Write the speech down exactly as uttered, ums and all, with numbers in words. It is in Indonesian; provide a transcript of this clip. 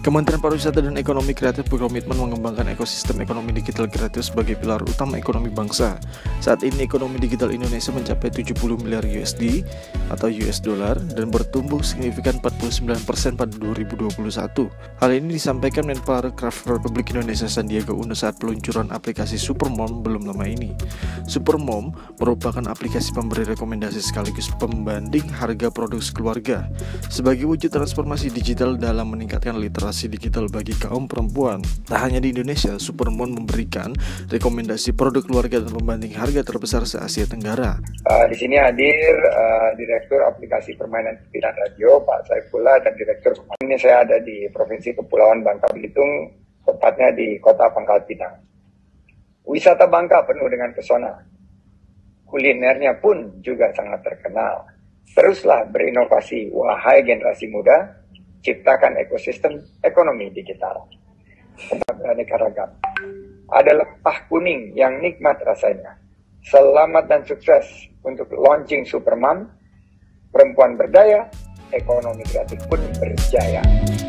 Kementerian Pariwisata dan Ekonomi Kreatif berkomitmen mengembangkan ekosistem ekonomi digital kreatif sebagai pilar utama ekonomi bangsa. Saat ini ekonomi digital Indonesia mencapai tujuh puluh miliar U S D atau U S dollar dan bertumbuh signifikan empat puluh sembilan persen pada dua ribu dua puluh satu. Hal ini disampaikan Menparekraf Republik Indonesia Sandiaga Uno saat peluncuran aplikasi Supermom belum lama ini. Supermom merupakan aplikasi pemberi rekomendasi sekaligus pembanding harga produk keluarga sebagai wujud transformasi digital dalam meningkatkan literasi digital bagi kaum perempuan. Tak hanya di Indonesia, Supermom memberikan rekomendasi produk keluarga dan pembanding harga terbesar se-Asia Tenggara. Uh, di sini hadir uh, Direktur Aplikasi Permainan Pilihan Radio, Pak Saifullah, dan Direktur. Ini saya ada di Provinsi Kepulauan Bangka Belitung, tepatnya di Kota Pangkal Pinang. Wisata Bangka penuh dengan pesona. Kulinernya pun juga sangat terkenal. Teruslah berinovasi, wahai generasi muda. Ciptakan ekosistem ekonomi digital. Beraneka ragam. Ada lempah kuning yang nikmat rasanya. Selamat dan sukses untuk launching Supermom. Perempuan berdaya, ekonomi kreatif pun berjaya.